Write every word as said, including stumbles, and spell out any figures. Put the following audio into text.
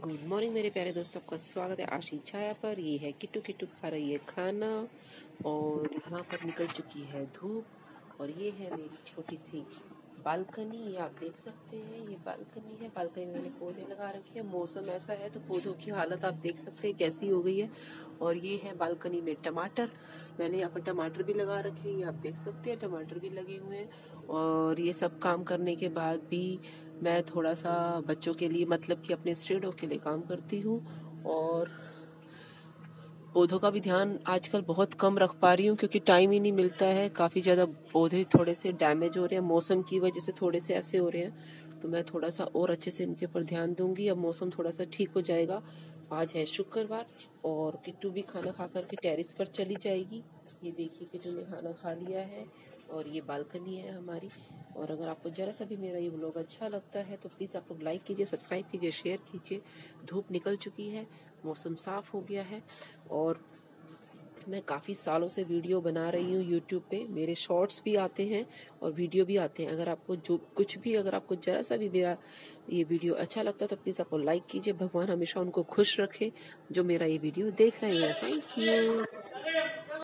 Good morning मेरे प्यारे दोस्तों, आपका स्वागत है आशी छाया पर। ये है किट्टू। किट्टू खा रही है खाना और यहाँ पर निकल चुकी है धूप। और ये है मेरी छोटी सी बालकनी, ये आप देख सकते हैं। ये बालकनी है, बालकनी में मैंने पौधे लगा रखे हैं। मौसम ऐसा है तो पौधों की हालत आप देख सकते हैं कैसी हो गई है। और ये है बालकनी में टमाटर, मैंने यहाँ पर टमाटर भी लगा रखे हैं, ये आप देख सकते हैं टमाटर भी लगे हुए हैं। और ये सब काम करने के बाद भी मैं थोड़ा सा बच्चों के लिए, मतलब कि अपने स्टूडेंटों के लिए काम करती हूँ। और पौधों का भी ध्यान आजकल बहुत कम रख पा रही हूँ क्योंकि टाइम ही नहीं मिलता है। काफ़ी ज़्यादा पौधे थोड़े से डैमेज हो रहे हैं, मौसम की वजह से थोड़े से ऐसे हो रहे हैं। तो मैं थोड़ा सा और अच्छे से इनके ऊपर ध्यान दूंगी। अब मौसम थोड़ा सा ठीक हो जाएगा। आज है शुक्रवार और किट्टू भी खाना खा करके टेरिस पर चली जाएगी। ये देखिए किट्टू ने खाना खा लिया है और ये बालकनी है हमारी। और अगर आपको ज़रा सा भी मेरा ये व्लॉग अच्छा लगता है तो प्लीज़ आप लोग लाइक कीजिए, सब्सक्राइब कीजिए, शेयर कीजिए। धूप निकल चुकी है, मौसम साफ़ हो गया है। और मैं काफ़ी सालों से वीडियो बना रही हूँ यूट्यूब पे, मेरे शॉर्ट्स भी आते हैं और वीडियो भी आते हैं। अगर आपको जो कुछ भी, अगर आपको ज़रा सा भी मेरा ये वीडियो अच्छा लगता है तो प्लीज़ आपको लाइक कीजिए। भगवान हमेशा उनको खुश रखे जो मेरा ये वीडियो देख रहे हैं। Thank you.